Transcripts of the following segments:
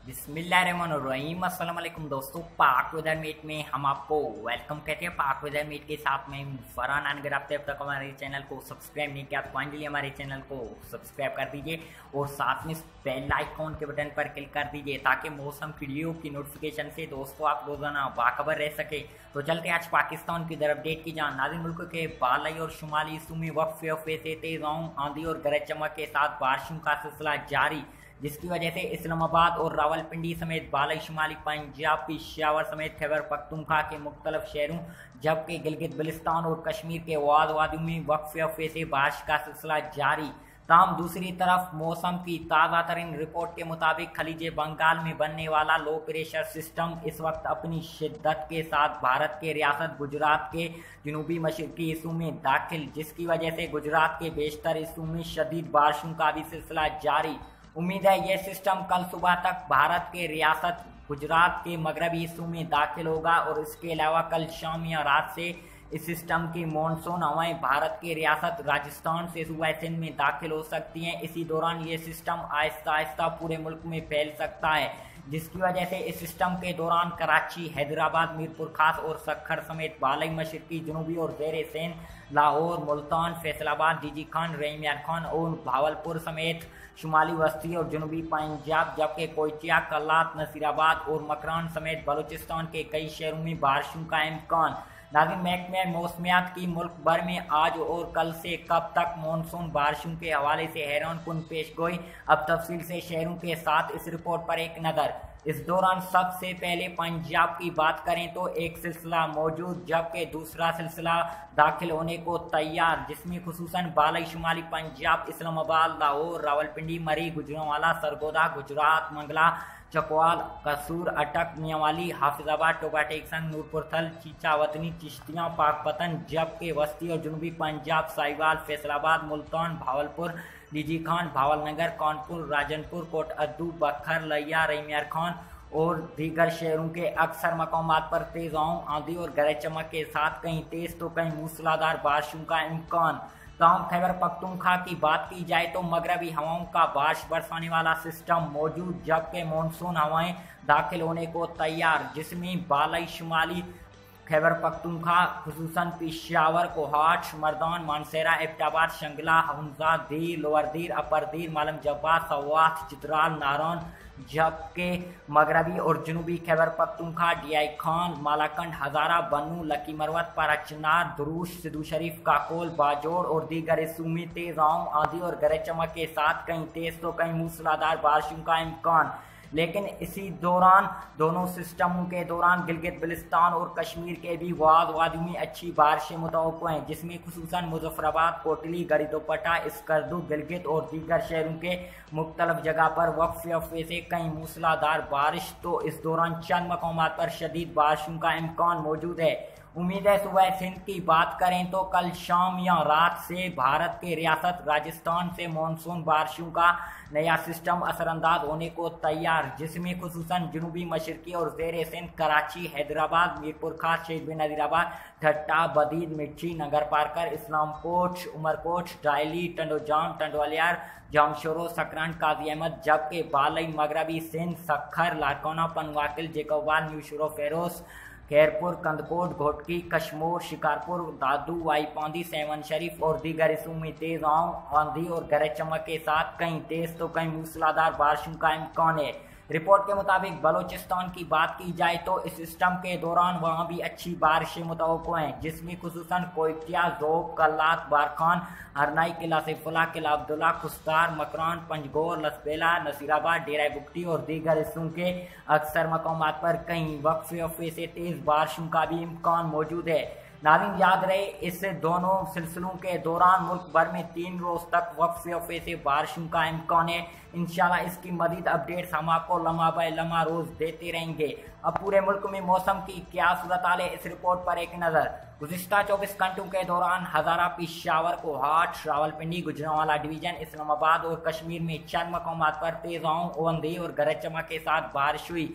बिस्मिल्लाहिर्रहमानिर्रहीम। अस्सलाम वालेकुम दोस्तों, पाक वेदर मीट में हम आपको वेलकम कहते हैं। पाक वेदर मीट के साथ में फरहान। अगर आपने अब तक हमारे चैनल को सब्सक्राइब नहीं किया तो फाइनली हमारे चैनल को सब्सक्राइब कर दीजिए और साथ में बेल आइकॉन के बटन पर क्लिक कर दीजिए ताकि मौसम वीडियो की नोटिफिकेशन से दोस्तों आप रोजाना बाखबर रह सके। तो चलते आज पाकिस्तान की तरफ अपडेट की जान। नाज़रीन, मुल्क के बालाई और शुमाली हिस्सों में वक्फे से तेज आंधी और गरज चमक के साथ बारिशों का सिलसिला जारी, जिसकी वजह से इस्लामाबाद और रावलपिंडी समेत बालाई शुमाली पंजाब, पेशावर समेत खैबर पख्तूनख्वा के मुख्तलिफ शहरों जबकि गिलगित बल्तिस्तान और कश्मीर के वादियों में वक्फे से बारिश का सिलसिला जारी। ताहम दूसरी तरफ मौसम की ताज़ा तरीन रिपोर्ट के मुताबिक खलीज बंगाल में बनने वाला लो प्रेशर सिस्टम इस वक्त अपनी शिद्दत के साथ भारत के रियासत गुजरात के जनूबी मशरकी हिस्सों में दाखिल, जिसकी वजह से गुजरात के बेशतर हिस्सों में शदीद बारिशों का भी सिलसिला जारी। उम्मीद है यह सिस्टम कल सुबह तक भारत के रियासत गुजरात के मगरबी हिस्सों में दाखिल होगा और इसके अलावा कल शाम या रात से इस सिस्टम की मानसून हवाएं भारत के रियासत राजस्थान से सूबा सिंध में दाखिल हो सकती हैं। इसी दौरान ये सिस्टम आहिस्ता आहिस्ता पूरे मुल्क में फैल सकता है, जिसकी वजह से इस सिस्टम के दौरान कराची, हैदराबाद, मीरपुर खास और सक्खर समेत बालाई मशरकी, जनूबी और ज़ेर सेन लाहौर, मुल्तान, फैसलाबाद, डीजी खान, रहीम यार खान और भावलपुर समेत शुमाली वस्ती और जनूबी पंजाब जबकि कोयचिया, कल्लात, नसीराबाद और मकरान समेत बलूचिस्तान के कई शहरों में बारिशों का इम्कान। नाज़रीन, महकमे मौसमियात की मुल्क भर में आज और कल से कब तक मानसून बारिशों के हवाले से हैरान कुन पेश गोई। अब तफसील से शहरों के साथ इस रिपोर्ट पर एक नज़र। इस दौरान सबसे पहले पंजाब की बात करें तो एक सिलसिला मौजूद जबकि दूसरा सिलसिला दाखिल होने को तैयार, जिसमें खुसूसन बालाई शुमाली पंजाब, इस्लामाबाद, लाहौर, रावलपिंडी, मरी, गुजरांवाला, सरगोदा, गुजरात, मंगला, चकवाल, कसूर, अटक, मियांवाली, हाफिजाबाद, टोबा टेक्सन, नूरपुर थल, चीचावतनी, चिश्तियाँ, पाकपतन जबकि वस्ती और जनूबी पंजाब, साहिवाल, फैसलाबाद, मुल्तान, भावलपुर, डीजी खान, भावलनगर, कानपुर, राजनपुर, कोट अद्दू, बखर, लिया, रहीम यार खान और दीगर शहरों के अक्सर मकामात पर तेज आंधी और गरज चमक के साथ कहीं तेज तो कहीं मूसलाधार बारिशों का इम्कान। ताहम खैबर पख्तूनख्वा की बात की जाए तो मगरबी हवाओं का बारिश बरसाने वाला सिस्टम मौजूद जबकि मानसून हवाएं दाखिल होने को तैयार, जिसमें बालाई शुमाली खैबर पख्तूनख्वा खुसूसन पेशावर, कोहाट, मर्दान, मानसेरा, एबटाबाद, शंगला, हुंजा, दीर, लोअर दीर, अपर दीर, मालम जब्बा, सवात, चित्राल, नारौन जबकि मगरबी और जनूबी खैबर पख्तूनख्वा, डीआई खान, मालाकंड, हजारा, बनू, लकी मरवत, परचनार, दुरूश, सिद्धू शरीफ, काकोल, बाजोड़ और दीगर हिस्सों में तेज आंधी और गरज चमक के साथ कहीं तेज तो कहीं मूसलाधार बारिशों का इम्कान। लेकिन इसी दौरान दोनों सिस्टमों के दौरान गिलगित बल्तिस्तान और कश्मीर के भी वादियों में अच्छी बारिशें मुतवक्को हैं, जिसमें खुसूसन मुजफ्फराबाद, कोटली, गरीदोपट्टा, स्कर्दू, गिलगित और दीगर शहरों के मुख्तलिफ जगह पर वक्फे से कहीं मूसलाधार बारिश तो इस दौरान चंद मकामात पर शदीद बारिशों का इम्कान मौजूद है। उम्मीद है सुबह सिंध की बात करें तो कल शाम या रात से भारत के रियासत राजस्थान से मानसून बारिशों का नया सिस्टम असरअंदाज होने को तैयार, जिसमें खुसूसन जनूबी मशरकी और ज़ेर सिंध कराची, हैदराबाद, मीरपुर खास, शहीद बिन नज़ीराबाद, ठट्टा, बदीद, मिर्ची, नगर पारकर, इस्लामकोट, उमरकोट, डायली, टंडोजाम, टंडवालियार, जामशोरो, सकरान, काजी अहमद जबकि बालई मगरबी सिंध, सखर, लारकोना, पनवाकिल, जेकोबाल, न्यू शुरो, फेरोज, खैरपुर, कंदकोट, घोटकी, कश्मोर, शिकारपुर, दादू, वाईपांदी, सेवन शरीफ और दीगर हिस्सों में तेज आंधी और गरज चमक के साथ कहीं तेज तो कहीं मूसलाधार बारिशों का इम्कान है। रिपोर्ट के मुताबिक बलूचिस्तान की बात की जाए तो इस सिस्टम के दौरान वहां भी अच्छी बारिशें मुतवक्को हैं, जिसमें खुसूसन कोयटिया, ज़ोब, कल्लात, बारखान, हरनाई, किला सैफुल्ला, किला अब्दुल्ला, खुस्तार, मकरान, पंजगोर, लसबेला, नसीराबाद, डेरा बुगटी और दीगर हिस्सों के अक्सर मकामात पर कहीं वक्फे से तेज बारिशों का भी इम्कान मौजूद है। नाज़रीन, याद रहे इस दोनों सिलसिलों के दौरान मुल्क भर में 3 रोज तक वक्फे से बारिशों का इम्कान है। इंशाल्लाह इसकी मज़ीद अपडेट्स हम आपको लम्हा बाय लम्हा रोज देते रहेंगे। अब पूरे मुल्क में मौसम की क्या सूरत हाल है, इस रिपोर्ट पर एक नज़र। गुज़िश्ता 24 घंटों के दौरान हजारा, पेशावर, कोहाट, रावलपिंडी, गुजरांवाला डिवीजन, इस्लामाबाद और कश्मीर में चंद मकामात पर तेज आंधी और गरज चमक के साथ बारिश हुई।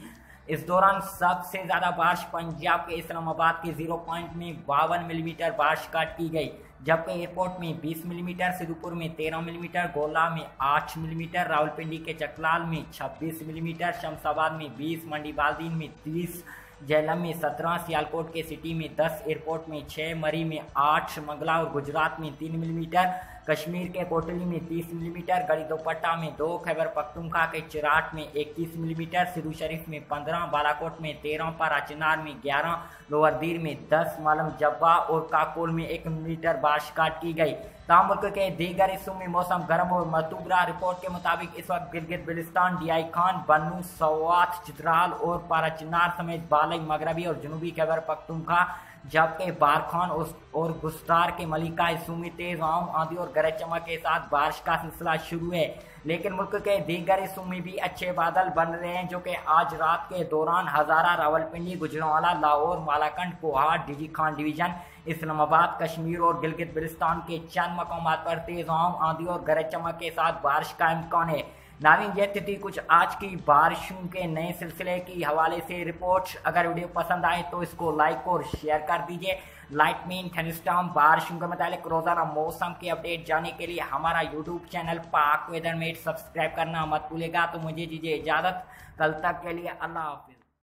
इस दौरान सबसे ज़्यादा बारिश पंजाब के इस्लामाबाद के 0 पॉइंट में 52 मिलीमीटर बारिश रिकॉर्ड की गई, जबकि एयरपोर्ट में 20 मिलीमीटर, सिद्धूपुर में 13 मिलीमीटर, गोला में 8 मिलीमीटर, रावलपिंडी के चकलाल में 26 मिलीमीटर, शमशाबाद में 20, मंडी बाल्दीन में 30, झेलम में 17, सियालकोट के सिटी में 10, एयरपोर्ट में 6, मरी में 8, मंगला और गुजरात में 3 मिलीमीटर, कश्मीर के कोटली में 30 मिलीमीटर, गड़ी दोपट्टा में 2, खैबर पख्तूनख्वा के चिराट में 21 मिलीमीटर, सिरू शरीफ में 15, बालाकोट में 13, पाराचनार में 11, लोअर दीर में 10, मालम जब्बा और काकोल में 1 मिलीमीटर बारिश रिकॉर्ड की गई। तमाम मुल्क के दीगर हिस्सों में मौसम गर्म और मरतूब रहा। रिपोर्ट के मुताबिक इस वक्त गिलगित बिल्तिस्तान, डीआई खान, बन्नू, सवात, चित्राल और पाराचनार समेत बालई, मगरबी और जनूबी खैबर पख्तूनख्वा, जबकि बारखान और गुस्तार के मलिका हिस्सों में तेज आंधी और गरज चमक के साथ बारिश का सिलसिला शुरू है, लेकिन मुल्क के दीगर हिस्सों में भी अच्छे बादल बन रहे हैं, जो कि आज रात के दौरान हजारा, रावलपिंडी, गुजरांवाला, लाहौर, मालाकंड, कोहाट, डीजी खान डिवीजन, इस्लामाबाद, कश्मीर और गिलगित बिल्तिस्तान के चंद मकामात पर तेज आंधी और गरज चमक के साथ बारिश का इम्कान है। नाज़रीन, ये थी कुछ आज की बारिशों के नए सिलसिले की हवाले से रिपोर्ट। अगर वीडियो पसंद आए तो इसको लाइक और शेयर कर दीजिए। लाइटनिंग, थंडरस्टॉर्म, बारिशों के मुताबिक रोजाना मौसम की अपडेट जानने के लिए हमारा YouTube channel Pak weather met subscribe करना मत भूलिएगा। तो मुझे दीजिए इजाज़त, कल तक के लिए अल्लाह हाफिज़।